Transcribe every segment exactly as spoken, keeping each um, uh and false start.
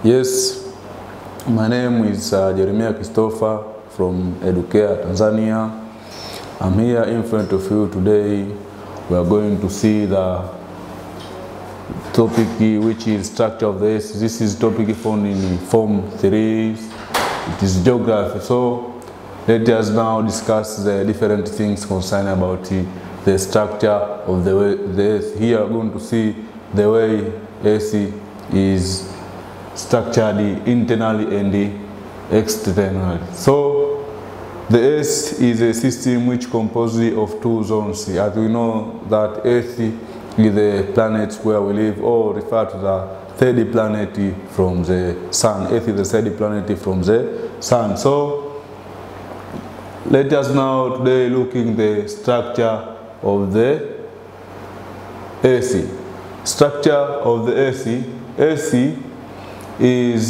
Yes, my name is uh, Jeremiah Christopher from Educare, Tanzania. I'm here in front of you today. We are going to see the topic which is structure of the S. This is topic found in Form three. It is geography. So let us now discuss the different things concerning about the structure of the way the S. Here we are going to see the way S is structured internally and externally. So the S is a system which composes of two zones. As we know that Earth is the planet where we live, or refer to the third planet from the sun. Earth is the third planet from the sun. So let us now today looking the structure of the Earth. Structure of the Earth. Earth is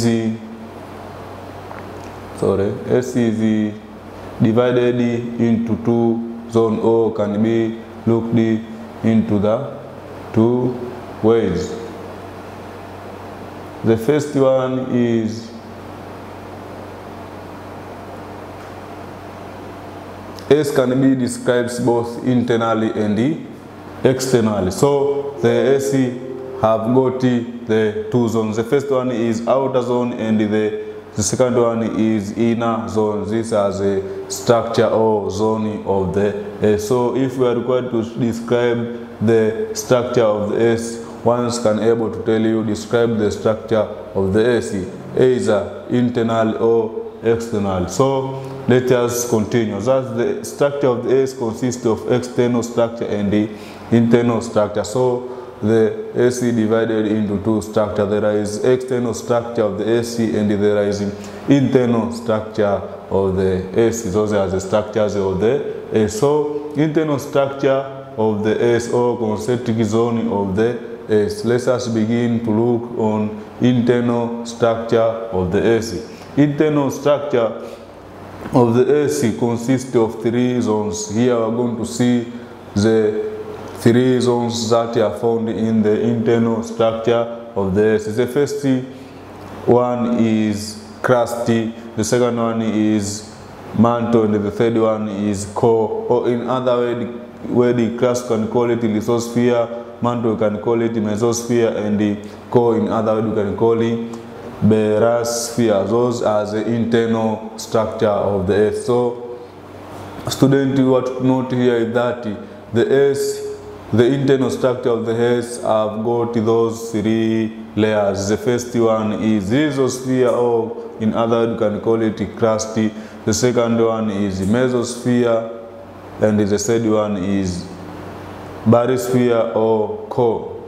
sorry S is divided into two zones, or can be looked into the two ways. The first one is S can be described both internally and externally. So the S have got the two zones. The first one is outer zone and the, the second one is inner zone. This is a structure or zone of the S. So if we are required to describe the structure of the S, one can able to tell you describe the structure of the S, either internal or external. So let us continue. Thus the structure of the S consists of external structure and the internal structure. So the S divided into two structures. There is external structure of the S and there is internal structure of the S. Those are the structures of the S. So internal structure of the S, or concentric zone of the S. Let us begin to look on internal structure of the S. Internal structure of the S consists of three zones. Here we are going to see the three zones that are found in the internal structure of the S. The first one is crust, the second one is mantle, and the third one is core. Or in other words, where the crust can call it lithosphere, mantle can call it mesosphere, and the core in other words we can call it barosphere. Those are the internal structure of the Earth. So student, what to note here is that the S, the internal structure of the Earth have got those three layers. The first one is lithosphere, or in other words you can call it crust. The second one is mesosphere, and the third one is barosphere or core.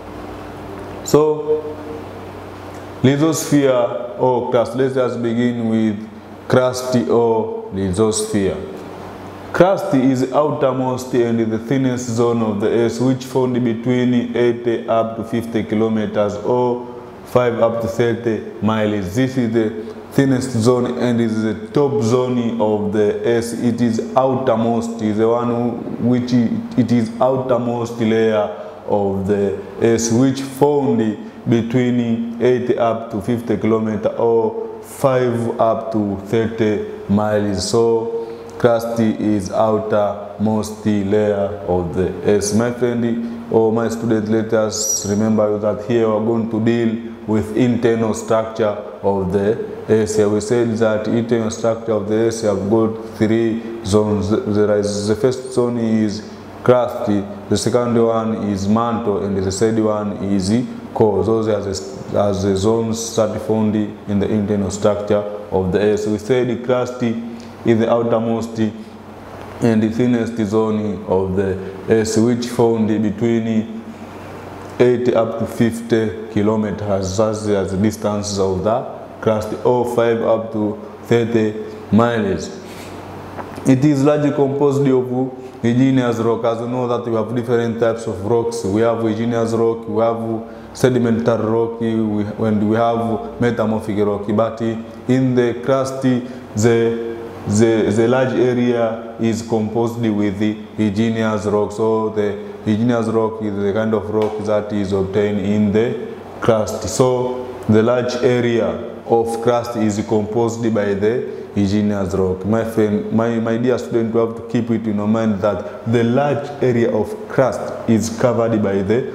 So lithosphere or crust. Let us begin with crust or lithosphere. Crust is the outermost and the thinnest zone of the Earth, which found between eighty up to fifty kilometers or five up to thirty miles. This is the thinnest zone and is the top zone of the Earth. It is outermost, is the one which it is outermost layer of the Earth, which found between eighty up to fifty kilometers or five up to thirty miles. So crust is outermost layer of the Earth. My friend or my student, let us remember that here we are going to deal with internal structure of the Earth. We said that internal structure of the Earth have got three zones. There is the first zone is crust, the second one is mantle, and the third one is core. Those are the, are the zones that found in the internal structure of the Earth. We said the crust is the outermost and the thinnest zone of the Earth, which found between eighty up to fifty kilometers. That's the distance of the crust, or five up to thirty miles. It is largely composed of igneous rock. As you know that we have different types of rocks. We have igneous rock, we have sedimentary rock, we, and we have metamorphic rock. But in the crust, the The, the large area is composed with the igneous rock. So the igneous rock is the kind of rock that is obtained in the crust. So the large area of crust is composed by the igneous rock. My friend, my, my dear student, you have to keep it in your mind that the large area of crust is covered by the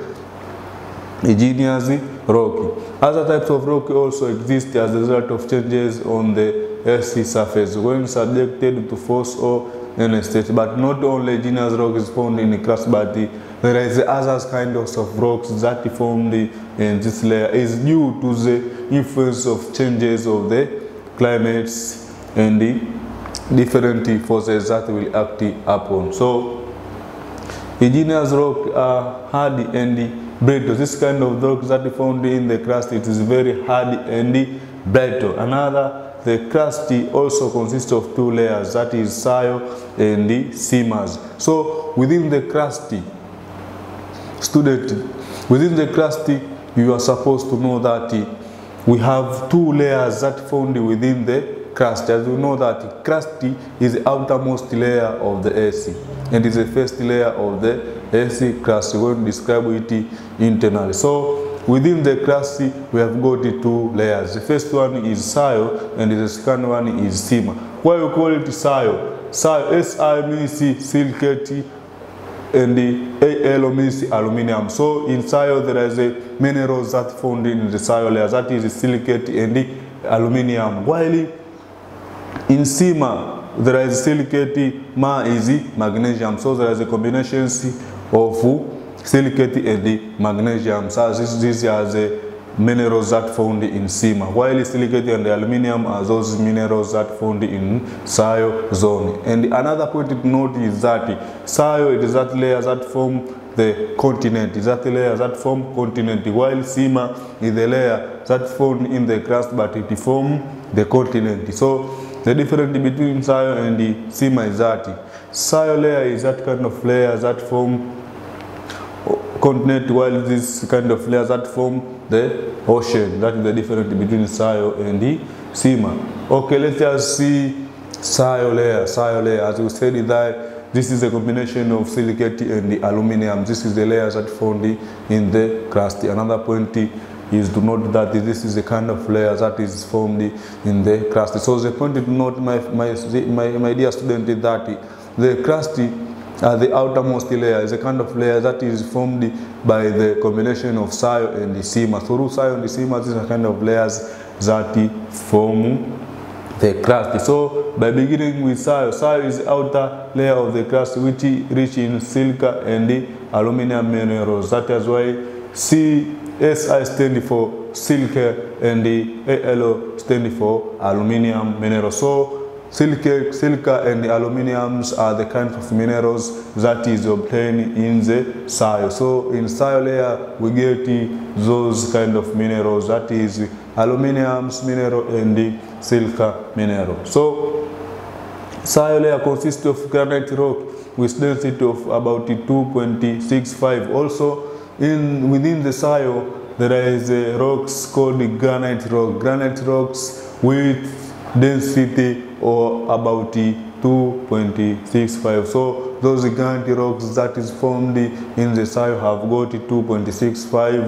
igneous rock. Other types of rock also exist as a result of changes on the Earth's surface when subjected to force or any state. But not only igneous rock is found in the crust, but the, there is other kinds of rocks that formed in this layer is due to the influence of changes of the climates and the different forces that will act upon. So igneous rock are hard and brittle. This kind of rock that is found in the crust, it is very hard and brittle. Another, the crust also consists of two layers, that is soil and the seams. So within the crust, student, within the crust, you are supposed to know that we have two layers that found within the crust. As you know that crust is the outermost layer of the Earth and is the first layer of the Earth crust. We will describe it internally. So within the crust we have got two layers. The first one is soil and the second one is seam. Why we call it soil? Soil, S I means silicate and the A L means aluminium. So in soil there is a minerals that found in the soil layer, that is silicate and the aluminium. While in seam there is silicate, ma is magnesium. So there is a combination of silicate and the magnesium. So this, these are the minerals that found in seam. While silicate and the aluminium are those minerals that found in soil zone. And another point to note is that soil is that layer that form the continent, is that layer that form continent, while seam is the layer that found in the crust but it form the continent. So the difference between soil and the seam is that soil layer is that kind of layer that form continent, while this kind of layers that form the ocean. That is the difference between soil and the seam. Okay, let's just see soil layer. Soil layer, as we said, that this is a combination of silicate and the aluminium. This is the layers that found in the crust. Another point is to note that this is the kind of layer that is formed in the crust. So the point to note, my my my, my dear student, is that the crust, Uh, the outermost layer is a kind of layer that is formed by the combination of soil and the seam. Through soil and the seam, these are kind of layers that form the crust. So by beginning with soil, soil is the outer layer of the crust which is rich in silica and the aluminium minerals. That is why C S I stand for silica and the A L stand for aluminium minerals. So Silica, silica and the aluminiums are the kind of minerals that is obtained in the soil. So in soil layer we get those kind of minerals, that is aluminiums mineral and the silica mineral. So soil layer consists of granite rock with density of about two point six five. Also in within the soil there is a rocks called granite rock. Granite rocks with density or about two point six five. So those granite rocks that is formed in the soil have got two point six five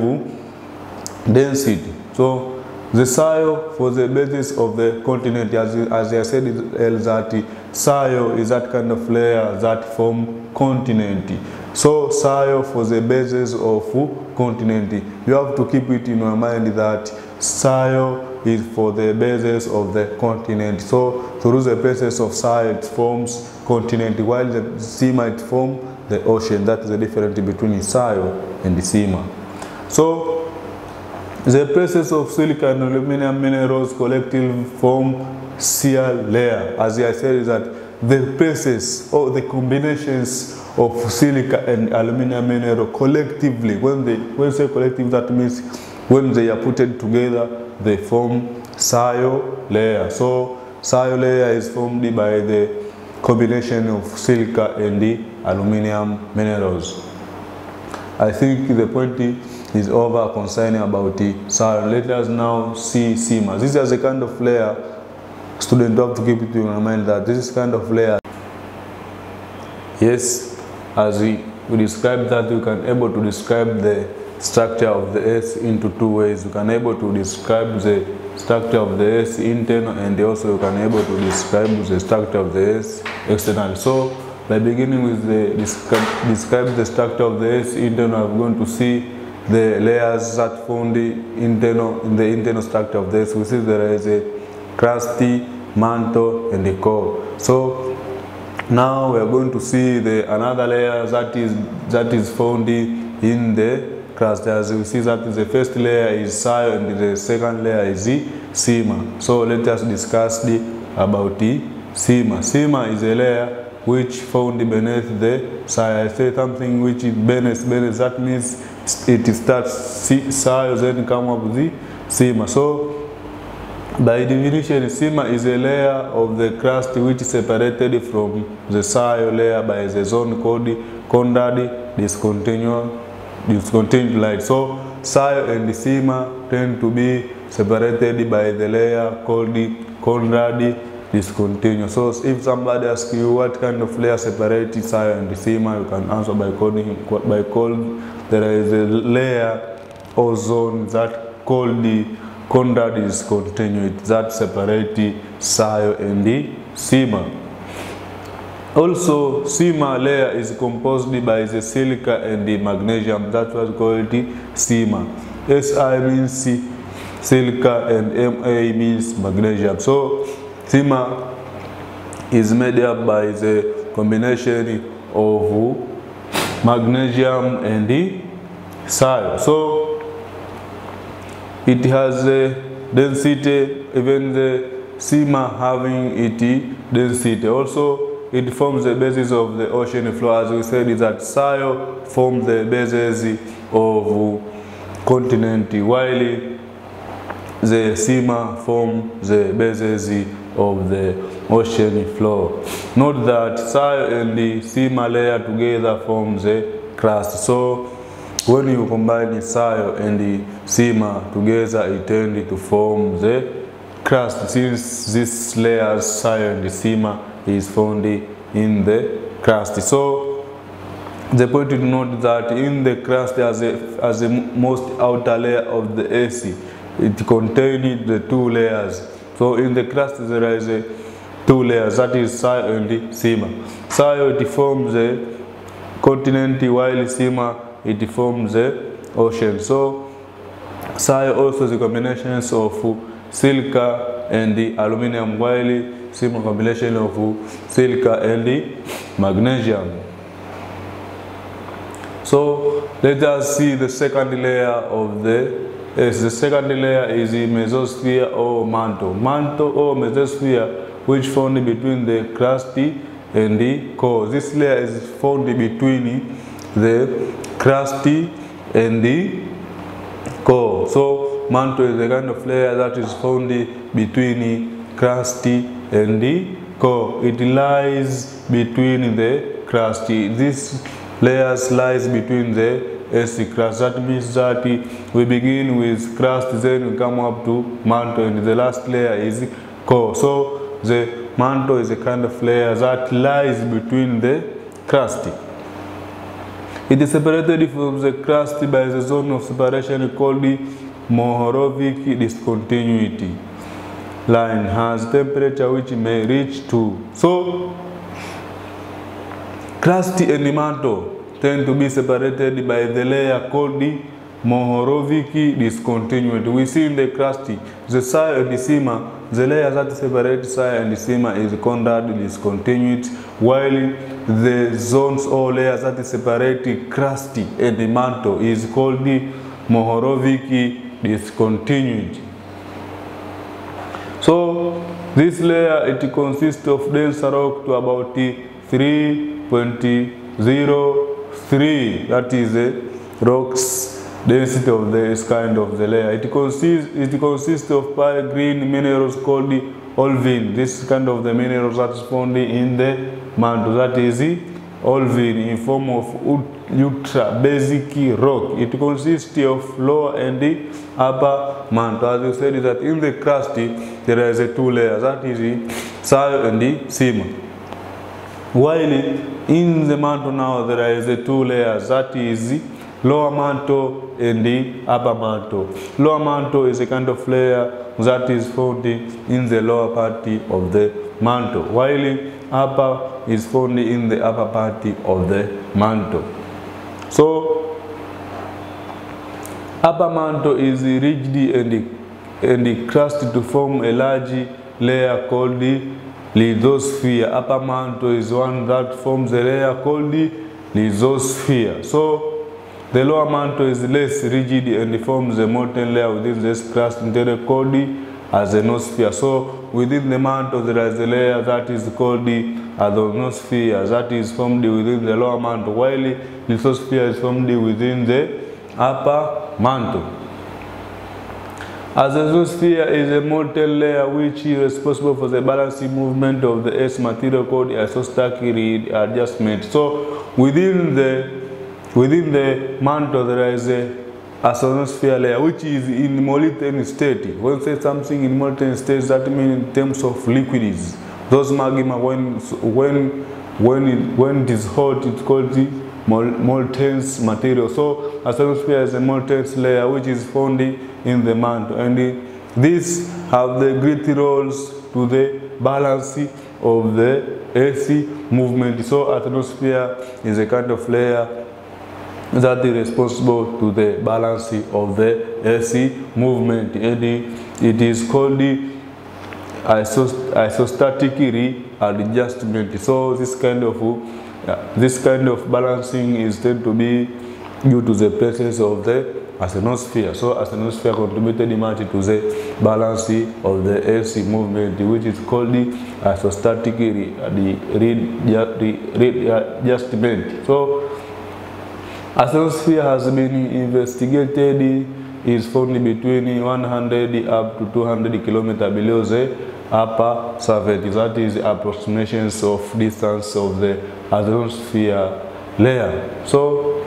density. So the soil for the basis of the continent, as, as I said, is that soil is that kind of layer that form continent. So soil for the basis of continent. You have to keep it in your mind that soil is for the basis of the continent. So through the basis of soil it forms continent, while the seam might form the ocean. That is the difference between soil and the seam. So the presence of silica and aluminium minerals collectively form shear layer. As I said, is that the presence or the combinations of silica and aluminium mineral collectively, when they when say collective, that means when they are put together they form soil layer. So soil layer is formed by the combination of silica and the aluminium minerals. I think the point is over concerning about the soil. Let us now see seam. This is a kind of layer. Student, have to keep it in mind that this is kind of layer. Yes, as we, we described that, we can able to describe the structure of the earth into two ways. You can able to describe the structure of the earth internal, and also you can able to describe the structure of the earth external. So by beginning with the describe, describe the structure of the earth internal, I'm going to see the layers that form the internal in the internal structure of the earth. We see there is a crusty, mantle, and the core. So now we are going to see the another layer that is that is found in the crust. As we see that the first layer is Sio and the second layer is the Sima. So let us discuss the about the Sima. Sima is a layer which found beneath the Sio. I say something which is beneath, beneath, that means it starts Sio, then come up with the Sima. So by definition, Sima is a layer of the crust which is separated from the Sio layer by the zone called Conrad discontinuous discontinued light. So Sio and Sima tend to be separated by the layer called Conrad discontinuous. So if somebody asks you what kind of layer separates Sio and Sima, you can answer by calling by calling there is a layer or zone that called the Conrad discontinued that separate Sio and the Sima. Also, Sima layer is composed by the silica and the magnesium. That was called the Sima. S I means silica and M A means magnesium. So Sima is made up by the combination of magnesium and the Sio. So it has a density, even the Sima having it density. Also, it forms the basis of the ocean floor. As we said, is that Sio forms the basis of continent, while the Sima forms the basis of the ocean floor. Note that Sio and the Sima layer together forms the crust. So when you combine the Sio and the Sima together, it tends to form the crust. Since this layer Sio and the Sima is found in the crust. So the point to note that in the crust, as a as the most outer layer of the earth, it contains the two layers. So in the crust there is a two layers, that is Sio and the Sima. Sio it forms the continent, while Sima it forms the ocean. So Sio also the combinations of silica and the aluminum, while Sima combination of silica and the magnesium. So let us see the second layer of the Earth. The second layer is the mesosphere or mantle. Mantle or mesosphere, which found between the crust and the core. This layer is found between the crust and the core. So mantle is the kind of layer that is found between crust and the core. It lies between the crust. This layer lies between the earth crust. That means that we begin with crust, then we come up to mantle, and the last layer is core. So the mantle is a kind of layer that lies between the crust. It is separated from the crust by the zone of separation called the Mohorovic discontinuity line. Has temperature which may reach to. So crust and mantle tend to be separated by the layer called the Mohorovic discontinuity. We see in the crust, the Sio and the Sima, the layer that separates Sio and the Sima is Conrad discontinuity, while the zones or layers that separate crust and the mantle is called the Mohorovic discontinuity. So this layer, it consists of dense rock to about three point zero three, that is the rock's density of this kind of the layer. It consists it consists of pale green minerals called the olivine. This kind of the minerals that is found in the mantle, that is the olivine in form of ultra basic rock. It consists of lower and the upper mantle. As you said, that in the crust there is a two layers, that is the Sio and the Sima. While in the mantle now there is a two layers, that is lower mantle and the upper mantle. Lower mantle is a kind of layer that is found in the lower part of the mantle, while upper is found in the upper part of the mantle. So upper mantle is rigid and, and crusted to form a large layer called the lithosphere. Upper mantle is one that forms a layer called the lithosphere. So the lower mantle is less rigid and forms a molten layer within this crust interior called the asthenosphere. So within the mantle there is a layer that is called the asthenosphere that is formed within the lower mantle, while the lithosphere is formed within the upper mantle. Asthenosphere is a molten layer which is responsible for the balancing movement of the Earth's material called isostatic readjustment. So within the within the mantle there is a asthenosphere layer which is in molten state. When say something in molten state, that means in terms of liquids. Those magma, when when when it, when it is hot, it's called the molten material. So asthenosphere is a molten layer which is found in the mantle, and these have the great roles to the balance of the Earth movement. So asthenosphere is a kind of layer that is responsible to the balance of the Earth movement, and it is called the isostatic readjustment. So this kind of uh, this kind of balancing is tend to be due to the presence of the asthenosphere. So asthenosphere contributed much to the balance of the Earth movement, which is called the isostatic readjustment. So asthenosphere has been investigated, is found between one hundred up to two hundred kilometers below the upper surface. That is approximations of distance of the asthenosphere layer. So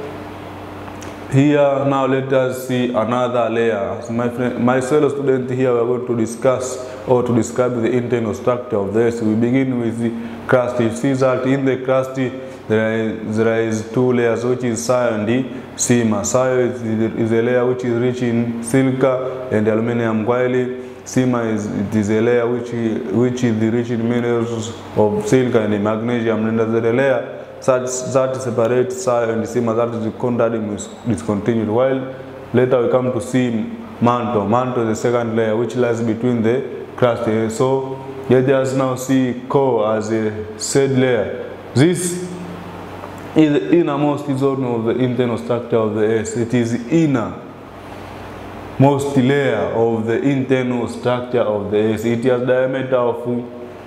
here now let us see another layer. My friend, my fellow student here, we are going to discuss or to describe the internal structure of the Earth. We begin with the crust. You see that in the crust there is, there is two layers, which is Sire and the Sima. Sire is, is a layer which is rich in silica and aluminium, while Sima is, it is a layer which, which is rich in minerals of silica and magnesium. And there is a layer that, that separates Sire and Sima, that is contact discontinued. While later we come to see mantle. Mantle is the second layer which lies between the crust. So let us now see core as a third layer. This is the innermost zone of the internal structure of the Earth. It is inner most layer of the internal structure of the Earth. It has diameter of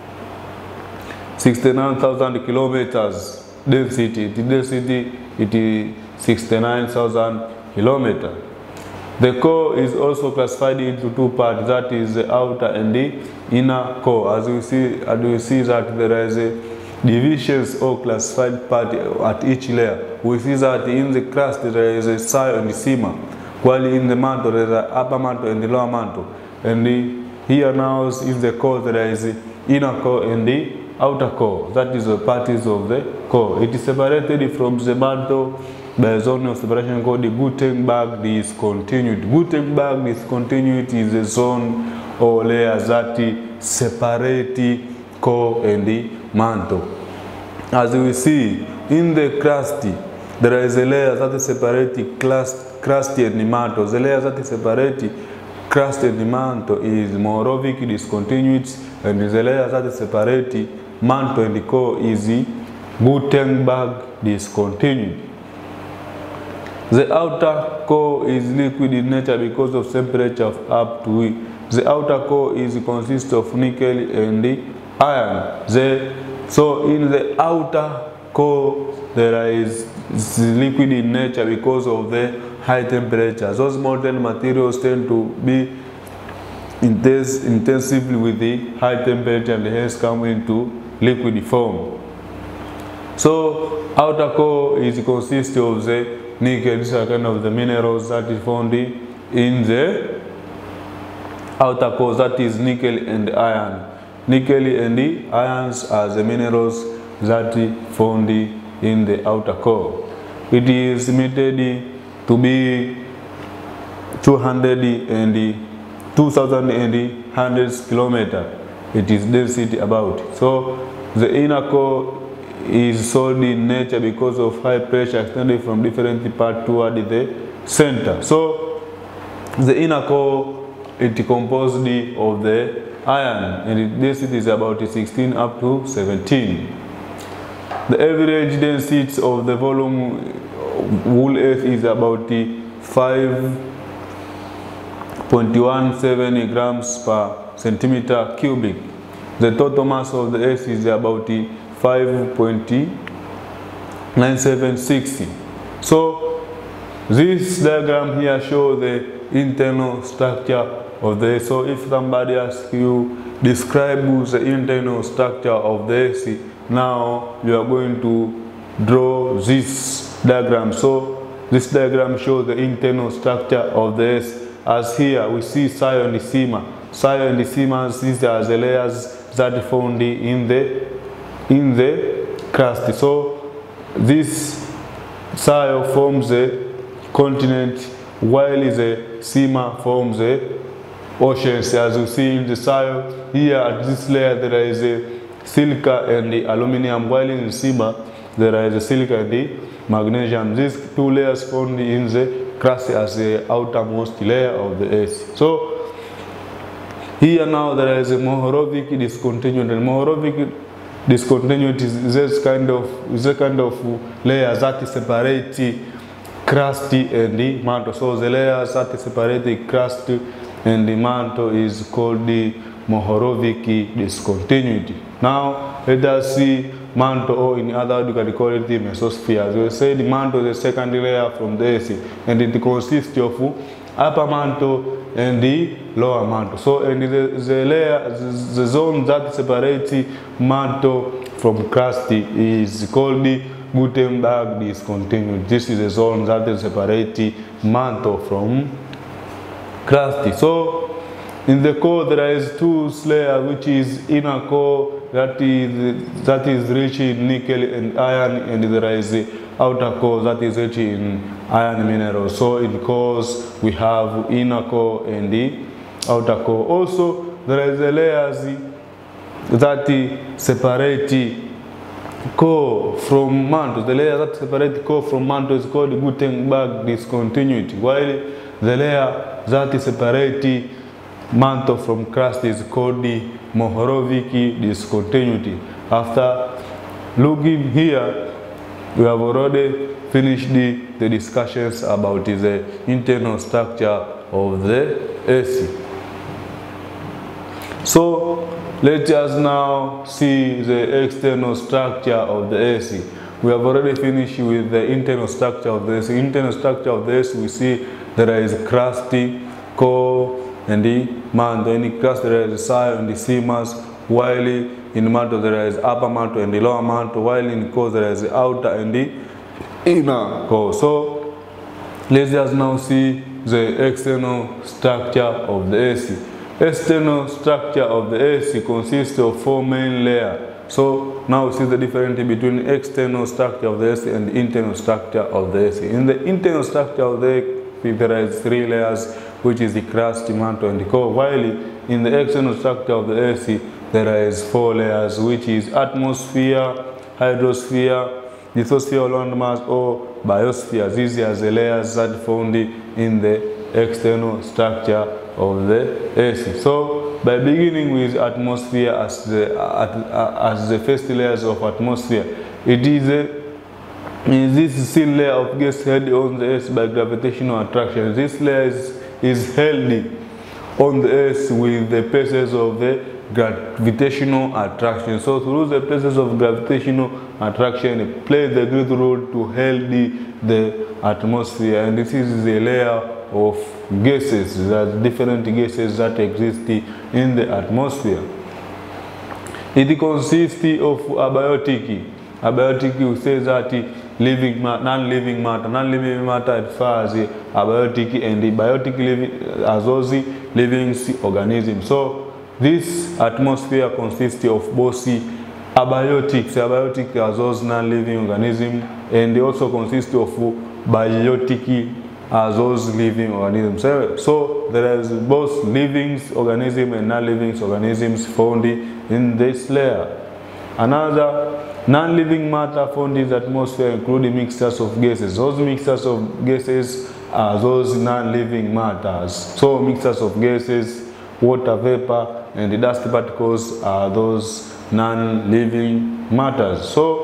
sixty-nine thousand kilometers density. The density it is sixty-nine thousand kilometers. The core is also classified into two parts, that is the outer and the inner core. As we see, as we see that there is a divisions or classified part at each layer. We see that in the crust there is a Sire and Sima, while in the mantle there is an upper mantle and the lower mantle. And the, here now in the core there is the inner core and the outer core. That is the parties of the core. It is separated from the mantle by a zone of separation called the Gutenberg discontinuity. Gutenberg discontinuity is a zone or layer that separate core and the mantle. As we see in the crust, there is a layer that separates crust, crust and mantle. The layer that separates crust and mantle is Moravec discontinuity, and the layer that separates mantle and core is Gutenberg discontinuity. The outer core is liquid in nature because of temperature of up to E. The outer core is consists of nickel and the iron. The, so in the outer core there is liquid in nature because of the high temperature. Those molten materials tend to be intense, intensively with the high temperature and hence come into liquid form. So outer core is consists of the nickel. These are kind of the minerals that is found in the outer core, that is nickel and iron. Nickel and the irons are the minerals that are found in the outer core. It is emitted to be two hundred and two thousand one hundred kilometers. It is density about. So the inner core is solid in nature because of high pressure extended from different parts toward the center. So the inner core, it is composed of the iron, and its density is about sixteen up to seventeen. The average density of the volume whole Earth is about five point one seven grams per centimeter cubic. The total mass of the Earth is about five point nine seven six. So this diagram here shows the internal structure of the Earth. So if somebody asks you describe the internal structure of the Earth, now you are going to draw this diagram. So this diagram shows the internal structure of the Earth. As here we see Sio and Sima. Sio and Sima, these are the layers that found in the in the crust. So this Sio forms a continent, while the Sima forms the oceans. As you see in the Sio, here at this layer there is a silica and the aluminum, while in the Sima there is a silica and the magnesium. These two layers found in the crust as the outermost layer of the Earth. So here now there is a Mohorovic discontinuity. Mohorovic discontinuity is this kind of is a kind of layer that separate crust and the mantle. So the layers that separate the crust and the mantle is called the Mohorovic discontinuity. Now let us see mantle, or in other words you can call it the mesosphere. As we say, the mantle is the second layer from the Earth, and it consists of upper mantle and the lower mantle. So and the, the layer, the, the zone that separates mantle from crust is called the Gutenberg discontinuity. This is the zone that separates mantle from crust. So in the core there is two layers, which is inner core that is that is rich in nickel and iron, and there is the outer core that is rich in iron minerals. So in cores we have inner core and the outer core. Also there is the layers that separate core from mantle. The layer that separate core from mantle is called Gutenberg discontinuity, while the layer that separate mantle from crust is called the Mohorovic discontinuity. After looking here, we have already finished the, the discussions about the internal structure of the Earth. So let us now see the external structure of the Earth. We have already finished with the internal structure of the Earth. Internal structure of the Earth, we see there is crust, core, and the mantle. In the crust there is Sio and the Simas, while in the mantle there is upper mantle and the lower mantle, while in the core there is the outer and the inner core. So let's just now see the external structure of the Earth. External structure of the Earth consists of four main layers. So now we see the difference between external structure of the Earth and the internal structure of the Earth. In the internal structure of the Earth there is three layers, which is the crust, mantle, and the core, while in the external structure of the Earth there is four layers, which is atmosphere, hydrosphere, lithosphere, landmass, or biosphere. These are the layers that found in the external structure of the Earth. So by beginning with atmosphere as the as the first layers of atmosphere, it is a in this thin layer of gas held on the Earth by gravitational attraction. This layer is, is held on the Earth with the presence of the gravitational attraction. So through the presence of gravitational attraction, it plays the great role to hold the, the atmosphere. And this is the layer of gases, that different gases that exist in the atmosphere. It consists of abiotic. Abiotic, we say that living matter, non-living matter. Non-living matter refers to abiotic, and the biotic living as those living organisms. So this atmosphere consists of both abiotic, abiotic as those non-living organisms, and they also consist of biotic are those living organisms. So, so there is both living organisms and non-living organisms found in this layer. Another non-living matter found in the atmosphere include mixtures of gases. Those mixtures of gases are those non-living matters. So mixtures of gases, water vapor, and the dust particles are those non-living matters. So,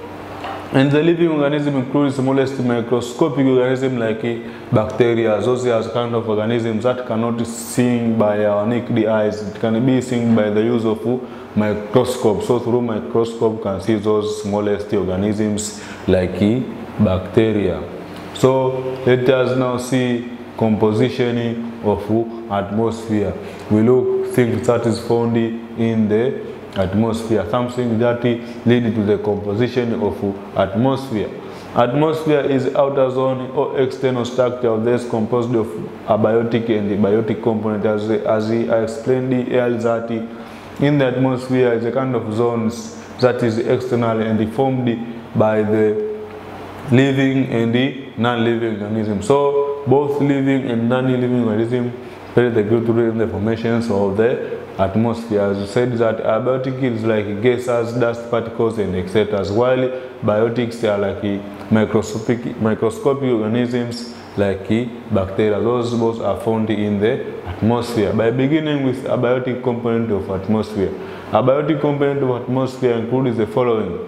and the living organism includes smallest microscopic organism like bacteria. Those are kind of organisms that cannot be seen by our naked eyes. It can be seen by the use of microscope. So through microscope you can see those smallest organisms like bacteria. So let us now see composition of atmosphere. We look things that is found in the atmosphere, something that lead to the composition of atmosphere. Atmosphere is outer zone or external structure of this composed of abiotic and biotic component. As, as I explained earlier, that in the atmosphere is a kind of zones that is external and formed by the living and the non-living organism. So both living and non-living organism play the crucial role in the formations of the atmosphere. As I said, that abiotic is like gases, dust particles, and et cetera. While biotics are like microscopic microscopic organisms like bacteria. Those both are found in the atmosphere. By beginning with abiotic component of atmosphere. Abiotic component of atmosphere includes the following.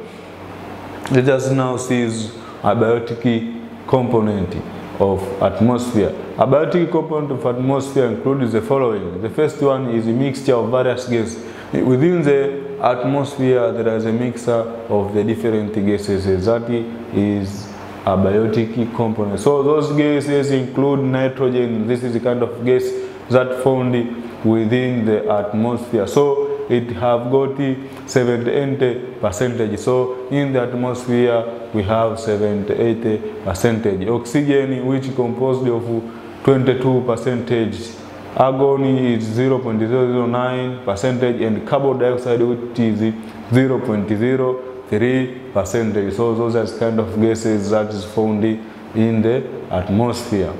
Let us now see abiotic component of atmosphere. Abiotic component of atmosphere includes the following. The first one is a mixture of various gases. Within the atmosphere there is a mixture of the different gases. That is abiotic component. So those gases include nitrogen. This is the kind of gas that found within the atmosphere. So it have got seventy-eight percent. So in the atmosphere we have seventy-eight percent. Oxygen, which composed of twenty-two percent. Argon is zero point zero zero nine percent, and carbon dioxide, which is zero point zero three percent. So those are kind of gases that is found in the atmosphere.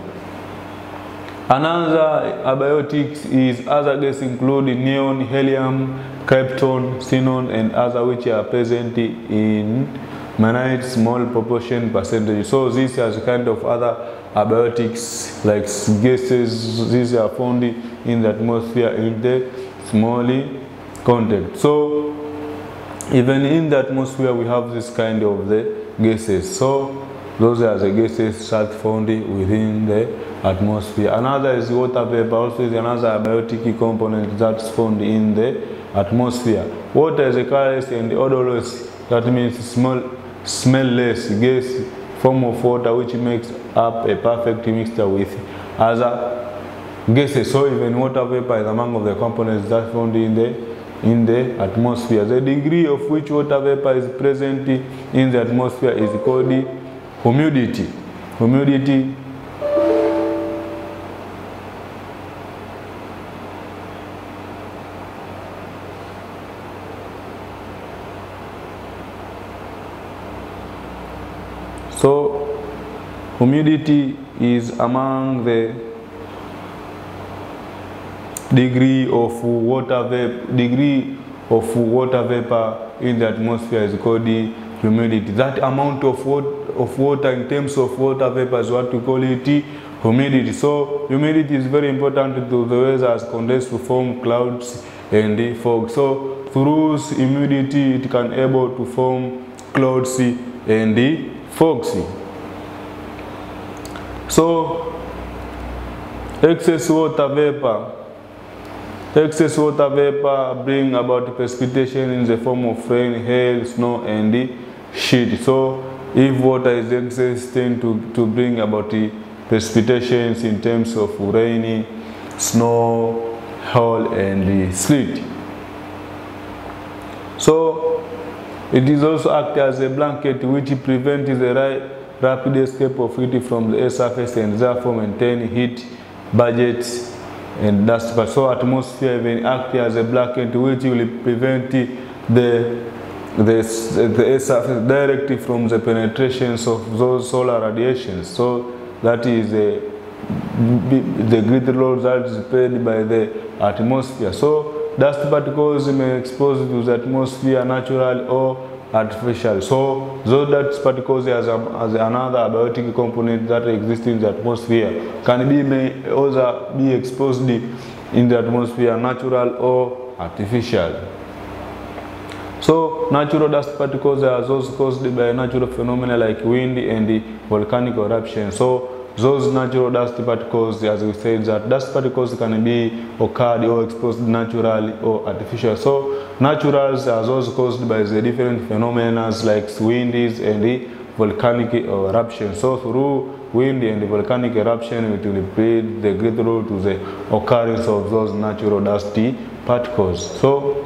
Another abiotics is other gases include neon, helium, krypton, xenon, and other which are present in minute small proportion percentage. So these are kind of other abiotics like gases. These are found in the atmosphere in the small content. So even in the atmosphere we have this kind of the gases. So those are the gases that found within the atmosphere. Another is water vapor. Also is another abiotic component that's found in the atmosphere. Water is a colorless and odorless. That means smell, smellless gas form of water which makes up a perfect mixture with other gases. So even water vapor is among of the components that found in the in the atmosphere. The degree of which water vapor is present in the atmosphere is called humidity. Humidity So humidity is among the degree of water vapor degree of water vapor in the atmosphere is called the humidity. That amount of water, of water in terms of water vapor is what we call it humidity. So humidity is very important to the weather as condensed to form clouds and fog. So through humidity it can able to form clouds and fogs. So excess water vapor excess water vapor bring about precipitation in the form of rain, hail, snow, and sheet. So if water is excess, tend to, to bring about the precipitations in terms of rain, snow, hail, and sleet. So it is also act as a blanket which prevents the right rapid escape of heat from the air surface and therefore maintain heat budgets and dust. So atmosphere even act as a blanket which will prevent the the, the air surface directly from the penetrations of those solar radiations. So that is a, the gravity load that is paid by the atmosphere. So dust particles may expose to the atmosphere naturally or artificial. So those dust particles as, a, as another abiotic component that exists in the atmosphere can be may also be exposed in the atmosphere, natural or artificial. So natural dust particles are those caused by natural phenomena like wind and volcanic eruption. So those natural dust particles, as we said, that dust particles can be occurred or exposed naturally or artificial. So naturals are those caused by the different phenomena like winds and the volcanic eruption. So through wind and volcanic eruption, it will play the great role to the occurrence of those natural dusty particles. So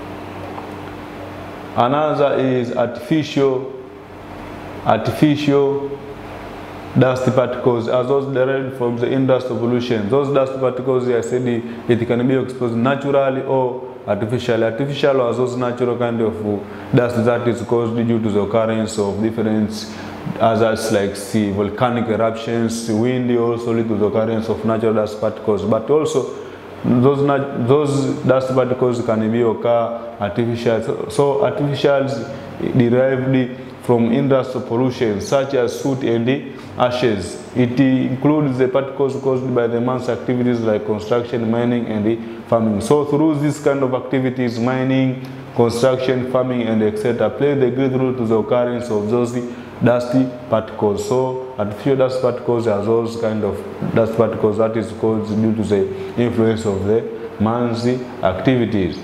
another is artificial, artificial dust particles, as those derived from the industrial pollution. Those dust particles, I said, it can be exposed naturally or artificially. Artificial are those natural kind of dust that is caused due to the occurrence of different others like sea, volcanic eruptions, wind also lead to the occurrence of natural dust particles. But also those those dust particles can be occur artificial. So, so artificials derived from industrial pollution such as soot and ashes. It includes the particles caused by the man's activities like construction, mining and farming. So through this kind of activities, mining, construction, farming and et cetera, play the great role to the occurrence of those dusty particles. So artificial dust particles are those kind of dust particles that is caused due to the influence of the man's activities.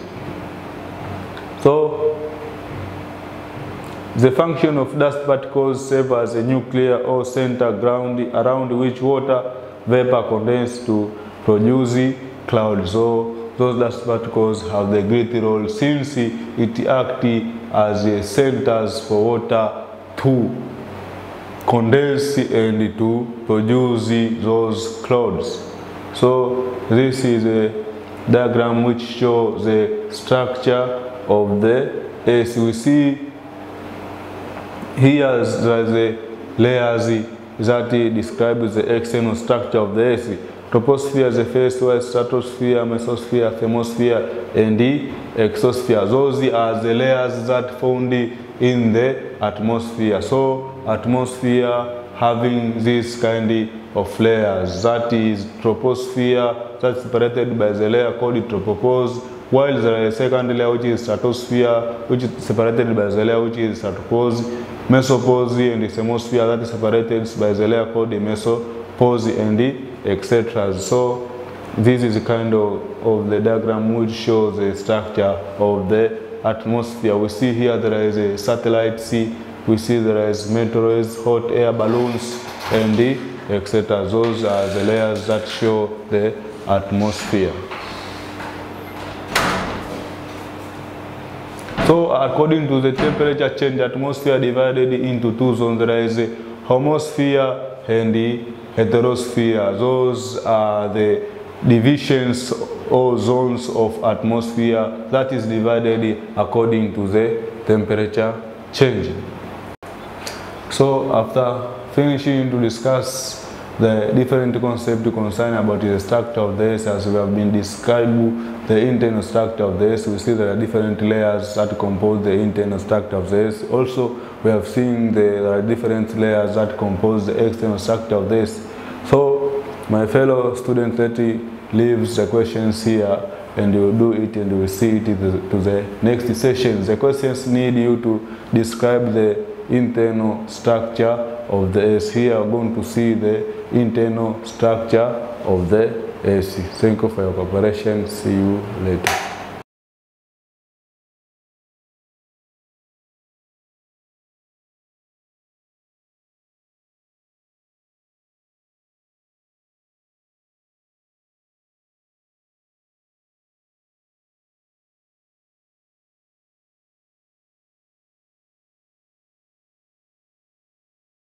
So the function of dust particles serve as a nuclear or center ground around which water vapor condenses to produce clouds. So those dust particles have the great role since it acts as a centers for water to condense and to produce those clouds. So this is a diagram which shows the structure of the A C. We see here there is a layers that describes the external structure of the A C. Troposphere is the first, while stratosphere, mesosphere, thermosphere, and the exosphere. Those are the layers that found in the atmosphere. So atmosphere having this kind of layers, that is troposphere, that's separated by the layer called tropopause, while there is a second layer which is stratosphere, which is separated by the layer which is stratopause, mesopause, and the thermosphere that is separated by the layer called the mesopause, and et cetera. So this is kind of, of the diagram which shows the structure of the atmosphere. We see here there is a satellite sea, we see there is meteoroids, hot air balloons, and et cetera. Those are the layers that show the atmosphere. So according to the temperature change, atmosphere divided into two zones. There is a homosphere and the heterosphere. Those are the divisions or zones of atmosphere that is divided according to the temperature change. So after finishing to discuss the different concepts concerned about the structure of the S, as we have been describing the internal structure of the S, we see there are different layers that compose the internal structure of the S. Also, we have seen the, there are different layers that compose the external structure of the S. So, my fellow students, let me leave the questions here and you will do it and you will see it to the, to the next session. The questions need you to describe the internal structure of the S. Here we are going to see the internal structure of the A C. Thank you for your cooperation. See you later.